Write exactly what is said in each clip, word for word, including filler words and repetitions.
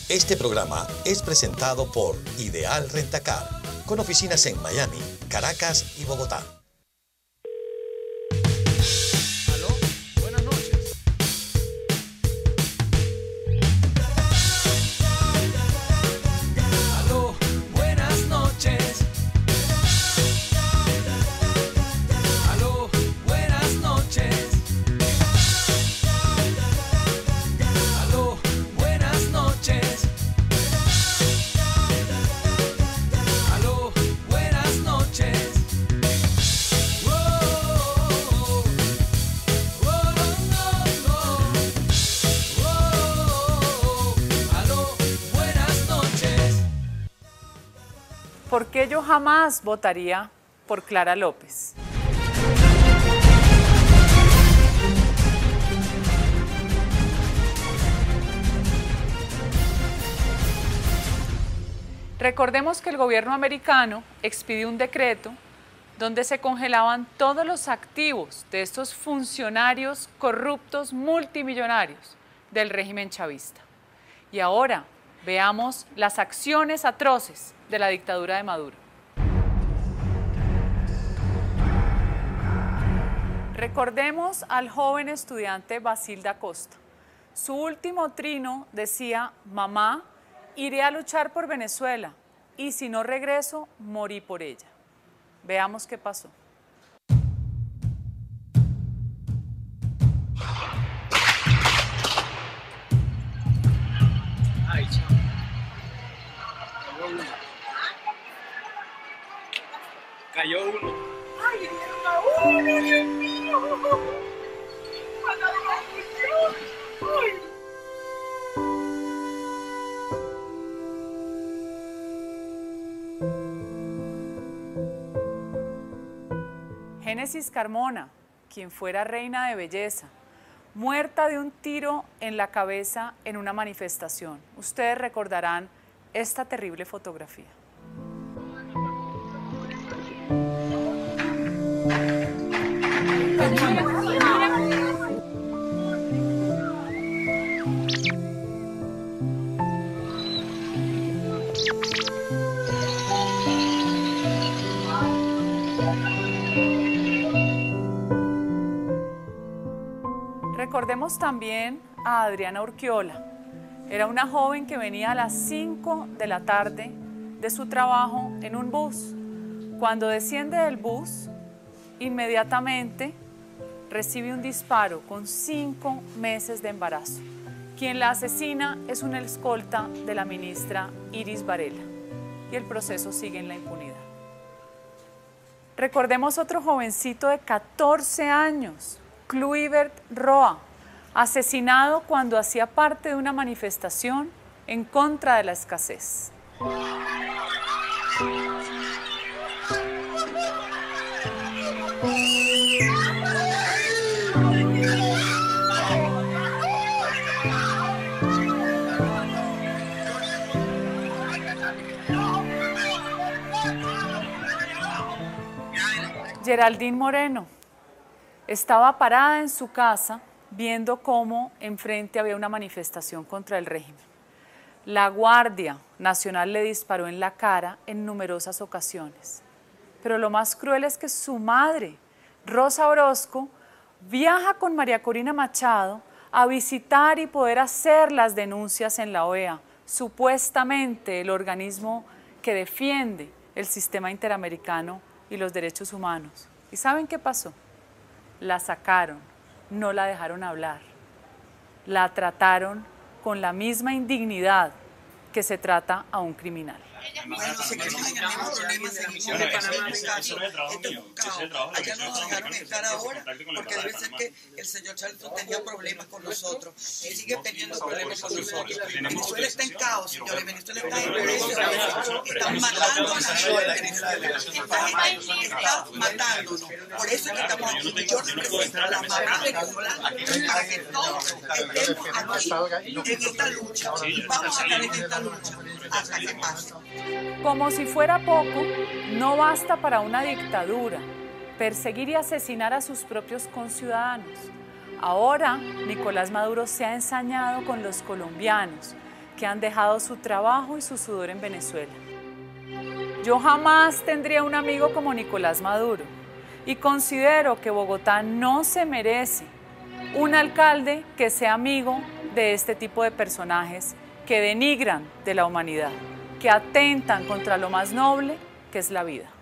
Este programa es presentado por Ideal Rentacar, con oficinas en Miami, Caracas y Bogotá. Aló, buenas noches. Aló, buenas noches. Aló, buenas noches. Aló, buenas noches. Aló, buenas noches. ¿Por qué yo jamás votaría por Clara López? Recordemos que el gobierno americano expidió un decreto donde se congelaban todos los activos de estos funcionarios corruptos multimillonarios del régimen chavista. Y ahora veamos las acciones atroces de la dictadura de Maduro. Recordemos al joven estudiante Basilda Costa. Su último trino decía: mamá, iré a luchar por Venezuela y si no regreso, morí por ella. Veamos qué pasó. Ay, chao. Cayó uno. ¡Ay, dieron a uno, Dios mío! ¡Cuando la maldición! ¡Ay! Génesis Carmona, quien fuera reina de belleza, muerta de un tiro en la cabeza en una manifestación. Ustedes recordarán esta terrible fotografía. Recordemos también a Adriana Urquiola. Era una joven que venía a las cinco de la tarde de su trabajo en un bus. Cuando desciende del bus, inmediatamente recibe un disparo con cinco meses de embarazo. Quien la asesina es una escolta de la ministra Iris Varela y el proceso sigue en la impunidad. Recordemos otro jovencito de catorce años, Kluivert Roa, asesinado cuando hacía parte de una manifestación en contra de la escasez. Geraldine Moreno estaba parada en su casa viendo cómo enfrente había una manifestación contra el régimen. La Guardia Nacional le disparó en la cara en numerosas ocasiones. Pero lo más cruel es que su madre, Rosa Orozco, viaja con María Corina Machado a visitar y poder hacer las denuncias en la O E A, supuestamente el organismo que defiende el sistema interamericano y los derechos humanos. ¿Y saben qué pasó? La sacaron, no la dejaron hablar. La trataron con la misma indignidad que se trata a un criminal. Bueno, si queremos tener problemas, seguimos de Panamá, Ricardo. Esto es un caos. Allá no nos dejaron estar ahora porque debe ser que el señor Charlton tenía problemas con nosotros. Él sigue teniendo problemas con nosotros. Venezuela está en caos, señores. Venezuela está en violencia. Están matando a la gente de Venezuela. Esta gente está matándonos. Por eso es que estamos aquí. Yo represento a la mamá venezolana para que todos estemos aquí en esta lucha. Vamos a estar en esta lucha hasta que pase. Como si fuera poco, no basta para una dictadura perseguir y asesinar a sus propios conciudadanos. Ahora, Nicolás Maduro se ha ensañado con los colombianos, que han dejado su trabajo y su sudor en Venezuela. Yo jamás tendría un amigo como Nicolás Maduro y considero que Bogotá no se merece un alcalde que sea amigo de este tipo de personajes que denigran de la humanidad, que atentan contra lo más noble que es la vida.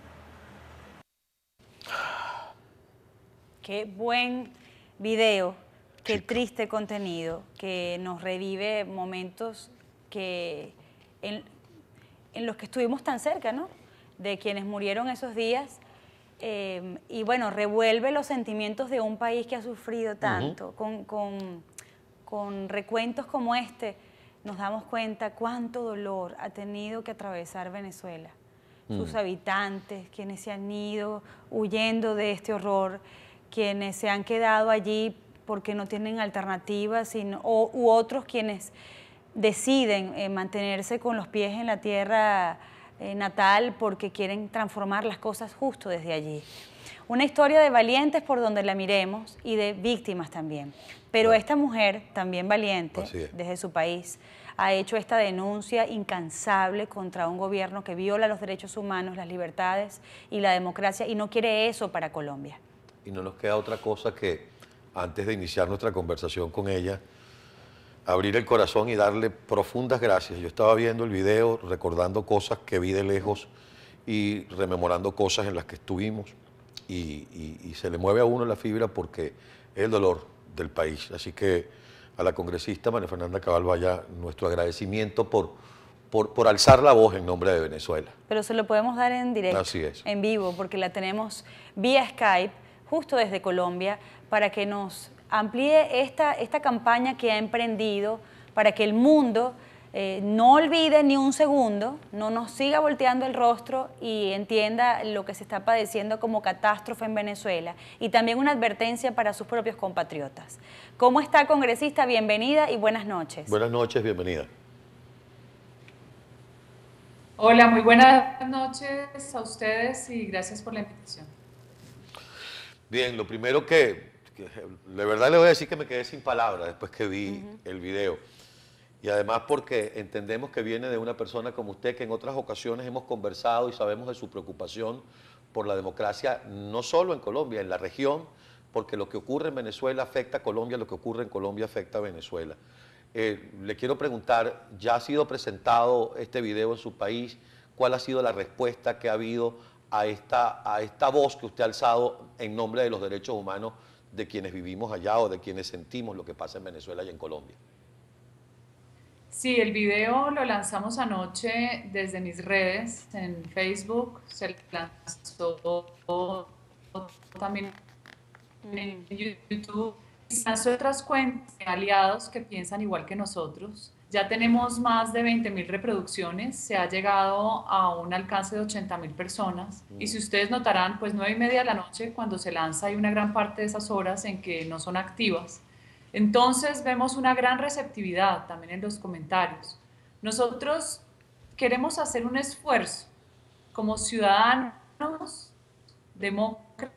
Qué buen video, qué triste contenido, que nos revive momentos que en, en los que estuvimos tan cerca, ¿no? De quienes murieron esos días. Eh, y bueno, revuelve los sentimientos de un país que ha sufrido tanto. Uh-huh. con, con, con recuentos como este, nos damos cuenta cuánto dolor ha tenido que atravesar Venezuela. Uh-huh. Sus habitantes, quienes se han ido huyendo de este horror, quienes se han quedado allí porque no tienen alternativas, sino, o, u otros quienes deciden eh, mantenerse con los pies en la tierra eh, natal porque quieren transformar las cosas justo desde allí. Una historia de valientes por donde la miremos y de víctimas también. Pero bueno, esta mujer, también valiente desde su país, ha hecho esta denuncia incansable contra un gobierno que viola los derechos humanos, las libertades y la democracia y no quiere eso para Colombia. Y no nos queda otra cosa que, antes de iniciar nuestra conversación con ella, abrir el corazón y darle profundas gracias. Yo estaba viendo el video, recordando cosas que vi de lejos y rememorando cosas en las que estuvimos y, y, y se le mueve a uno la fibra porque es el dolor del país. Así que a la congresista María Fernanda Cabal vaya nuestro agradecimiento por, por, por alzar la voz en nombre de Venezuela. Pero se lo podemos dar en directo, así es, en vivo, porque la tenemos vía Skype, justo desde Colombia, para que nos amplíe esta, esta campaña que ha emprendido para que el mundo eh, no olvide ni un segundo, no nos siga volteando el rostro y entienda lo que se está padeciendo como catástrofe en Venezuela y también una advertencia para sus propios compatriotas. ¿Cómo está, congresista? Bienvenida y buenas noches. Buenas noches, bienvenida. Hola, muy buenas noches a ustedes y gracias por la invitación. Bien, lo primero que, que de verdad le voy a decir que me quedé sin palabras después que vi uh-huh. el video. Y además porque entendemos que viene de una persona como usted, que en otras ocasiones hemos conversado y sabemos de su preocupación por la democracia, no solo en Colombia, en la región, porque lo que ocurre en Venezuela afecta a Colombia, lo que ocurre en Colombia afecta a Venezuela. Eh, le quiero preguntar, ¿ya ha sido presentado este video en su país? ¿Cuál ha sido la respuesta que ha habido a esta, a esta voz que usted ha alzado en nombre de los derechos humanos de quienes vivimos allá o de quienes sentimos lo que pasa en Venezuela y en Colombia? Sí, el video lo lanzamos anoche desde mis redes, en Facebook, se lanzó también en YouTube, y lanzó otras cuentas de aliados que piensan igual que nosotros. Ya tenemos más de veinte mil reproducciones, se ha llegado a un alcance de ochenta mil personas y si ustedes notarán, pues nueve y media de la noche cuando se lanza hay una gran parte de esas horas en que no son activas. Entonces vemos una gran receptividad también en los comentarios. Nosotros queremos hacer un esfuerzo como ciudadanos, demócratas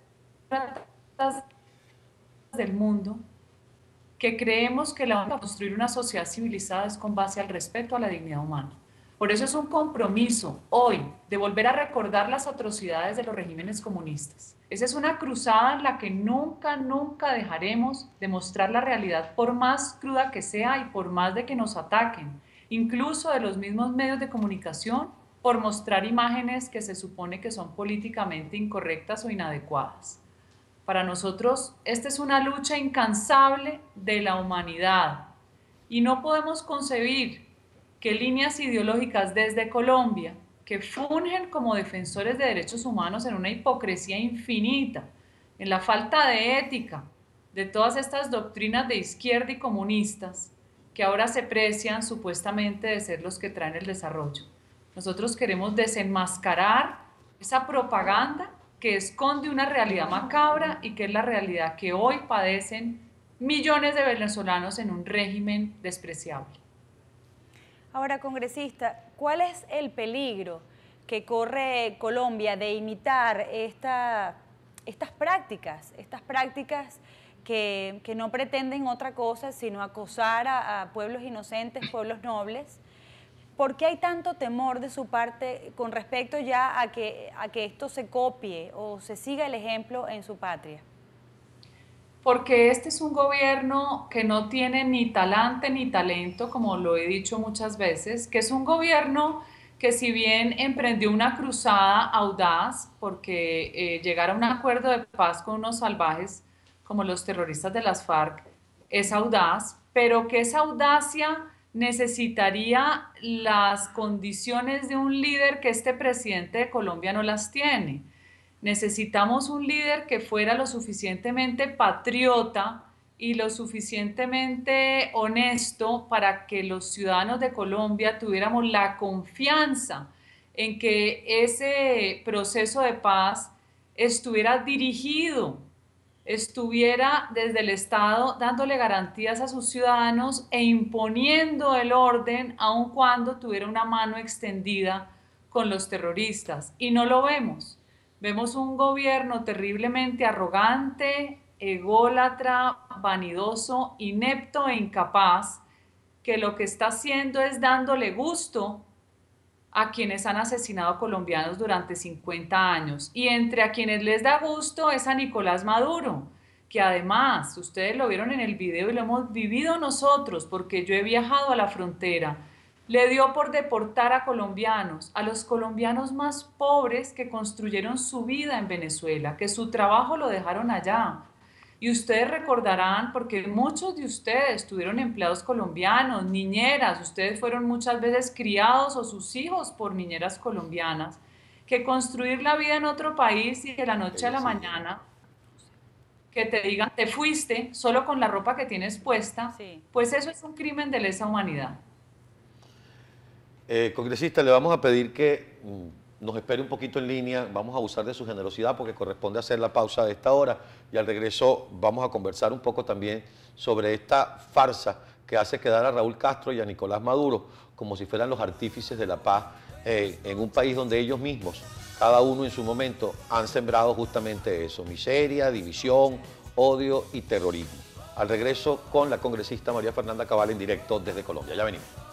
del mundo, que creemos que la única construir una sociedad civilizada es con base al respeto a la dignidad humana. Por eso es un compromiso hoy de volver a recordar las atrocidades de los regímenes comunistas. Esa es una cruzada en la que nunca, nunca dejaremos de mostrar la realidad por más cruda que sea y por más de que nos ataquen, incluso de los mismos medios de comunicación, por mostrar imágenes que se supone que son políticamente incorrectas o inadecuadas. Para nosotros, esta es una lucha incansable de la humanidad y no podemos concebir que líneas ideológicas desde Colombia, que fungen como defensores de derechos humanos en una hipocresía infinita, en la falta de ética de todas estas doctrinas de izquierda y comunistas, que ahora se precian supuestamente de ser los que traen el desarrollo. Nosotros queremos desenmascarar esa propaganda que esconde una realidad macabra y que es la realidad que hoy padecen millones de venezolanos en un régimen despreciable. Ahora, congresista, ¿cuál es el peligro que corre Colombia de imitar esta, estas prácticas, estas prácticas que, que no pretenden otra cosa sino acosar a, a pueblos inocentes, pueblos nobles, ¿por qué hay tanto temor de su parte con respecto ya a que, a que esto se copie o se siga el ejemplo en su patria? Porque este es un gobierno que no tiene ni talante ni talento, como lo he dicho muchas veces, que es un gobierno que si bien emprendió una cruzada audaz, porque eh, llegar a un acuerdo de paz con unos salvajes como los terroristas de las FARC es audaz, pero que esa audacia necesitaría las condiciones de un líder que este presidente de Colombia no las tiene. Necesitamos un líder que fuera lo suficientemente patriota y lo suficientemente honesto para que los ciudadanos de Colombia tuviéramos la confianza en que ese proceso de paz estuviera dirigido, estuviera desde el Estado dándole garantías a sus ciudadanos e imponiendo el orden aun cuando tuviera una mano extendida con los terroristas. Y no lo vemos. Vemos un gobierno terriblemente arrogante, ególatra, vanidoso, inepto e incapaz, que lo que está haciendo es dándole gusto a quienes han asesinado a colombianos durante cincuenta años. Y entre a quienes les da gusto es a Nicolás Maduro, que además, ustedes lo vieron en el video y lo hemos vivido nosotros, porque yo he viajado a la frontera, le dio por deportar a colombianos, a los colombianos más pobres que construyeron su vida en Venezuela, que su trabajo lo dejaron allá. Y ustedes recordarán, porque muchos de ustedes tuvieron empleados colombianos, niñeras, ustedes fueron muchas veces criados o sus hijos por niñeras colombianas, que construir la vida en otro país y de la noche a la mañana, que te digan, te fuiste solo con la ropa que tienes puesta, sí, pues eso es un crimen de lesa humanidad. Eh, congresista, le vamos a pedir que mm, nos espere un poquito en línea, vamos a abusar de su generosidad porque corresponde hacer la pausa de esta hora y al regreso vamos a conversar un poco también sobre esta farsa que hace quedar a Raúl Castro y a Nicolás Maduro como si fueran los artífices de la paz eh, en un país donde ellos mismos, cada uno en su momento, han sembrado justamente eso, miseria, división, odio y terrorismo. Al regreso con la congresista María Fernanda Cabal en directo desde Colombia. Ya venimos.